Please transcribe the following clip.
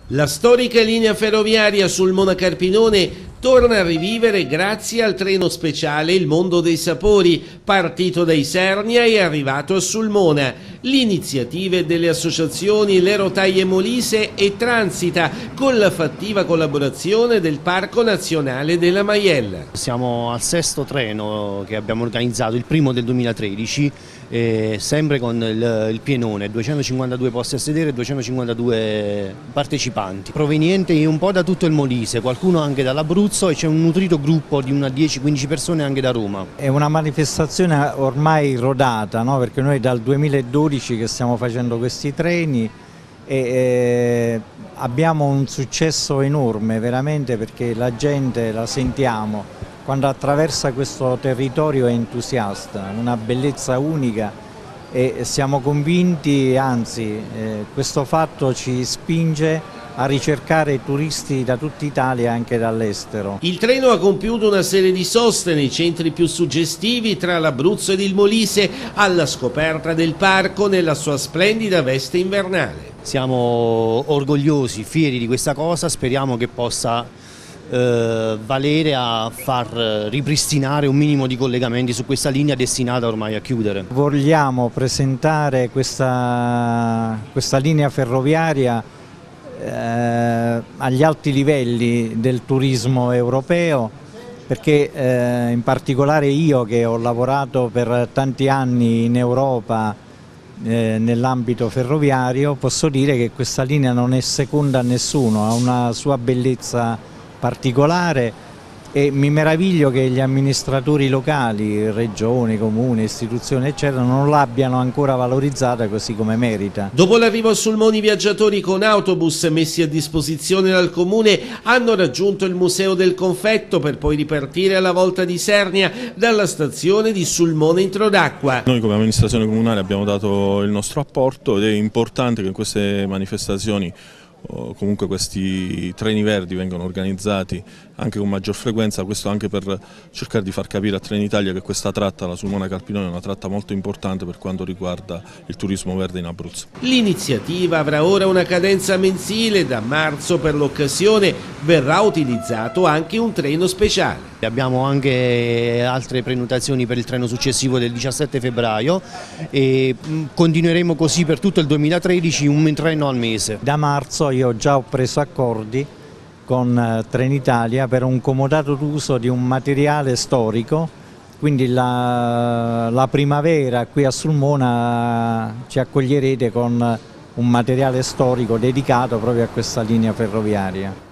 La storica linea ferroviaria Sulmona-Carpinone torna a rivivere grazie al treno speciale Il Mondo dei Sapori, partito da Isernia e arrivato a Sulmona. L'iniziativa delle associazioni Le Rotaie Molise e Transita, con la fattiva collaborazione del Parco Nazionale della Maiella. Siamo al sesto treno che abbiamo organizzato, il primo del 2013, sempre con il pienone, 252 posti a sedere e 252 partecipanti, provenienti un po' da tutto il Molise, qualcuno anche dall'Abruzzo, e c'è un nutrito gruppo di una 10-15 persone anche da Roma. È una manifestazione ormai rodata, no? Perché noi dal 2012 che stiamo facendo questi treni e abbiamo un successo enorme veramente, perché la gente, la sentiamo, quando attraversa questo territorio è entusiasta, una bellezza unica, e siamo convinti, anzi questo fatto ci spinge a ricercare turisti da tutta Italia e anche dall'estero. Il treno ha compiuto una serie di soste nei centri più suggestivi tra l'Abruzzo ed il Molise, alla scoperta del parco nella sua splendida veste invernale. Siamo orgogliosi, fieri di questa cosa, speriamo che possa valere a far ripristinare un minimo di collegamenti su questa linea destinata ormai a chiudere. Vogliamo presentare questa linea ferroviaria agli alti livelli del turismo europeo, perché in particolare io, che ho lavorato per tanti anni in Europa nell'ambito ferroviario, posso dire che questa linea non è seconda a nessuno, ha una sua bellezza particolare, e mi meraviglio che gli amministratori locali, regioni, comuni, istituzioni eccetera, non l'abbiano ancora valorizzata così come merita. Dopo l'arrivo a Sulmona, i viaggiatori con autobus messi a disposizione dal comune hanno raggiunto il Museo del Confetto, per poi ripartire alla volta di Isernia dalla stazione di Sulmona Introdacqua. Noi come amministrazione comunale abbiamo dato il nostro apporto, ed è importante che in queste manifestazioni comunque questi treni verdi vengano organizzati anche con maggior frequenza, questo anche per cercare di far capire a Trenitalia che questa tratta, la Sulmona-Carpinone, è una tratta molto importante per quanto riguarda il turismo verde in Abruzzo. L'iniziativa avrà ora una cadenza mensile. Da marzo, per l'occasione, verrà utilizzato anche un treno speciale. Abbiamo anche altre prenotazioni per il treno successivo del 17 febbraio e continueremo così per tutto il 2013, un treno al mese. Da marzo io già ho preso accordi con Trenitalia per un comodato d'uso di un materiale storico, quindi la primavera qui a Sulmona ci accoglierete con un materiale storico dedicato proprio a questa linea ferroviaria.